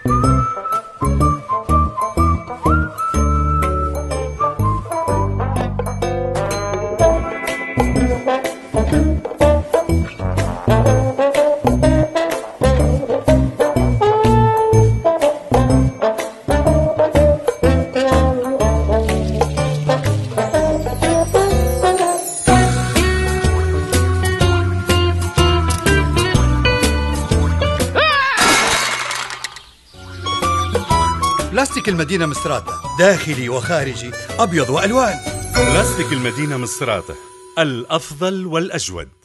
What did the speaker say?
بلاستيك المدينة مستراتة، داخلي وخارجي، أبيض وألوان. بلاستيك المدينة مستراتة، الأفضل والأجود.